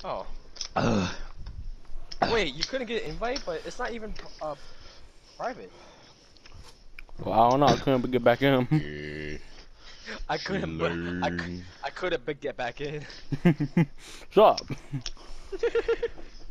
Oh. Ugh. Wait, you couldn't get an invite, but it's not even private. Well, I don't know. I couldn't get back in. Yeah, I couldn't, but chillin'. I couldn't but get back in. Shut up.